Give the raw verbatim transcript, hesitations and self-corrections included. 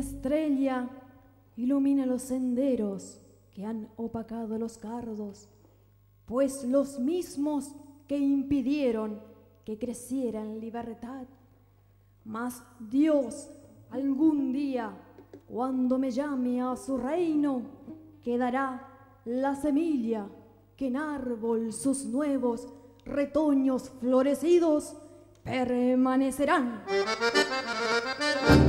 estrella ilumina los senderos que han opacado los cardos, pues los mismos que impidieron que creciera en libertad. Mas Dios algún día, cuando me llame a su reino, quedará la semilla que en árbol sus nuevos retoños florecidos permanecerán.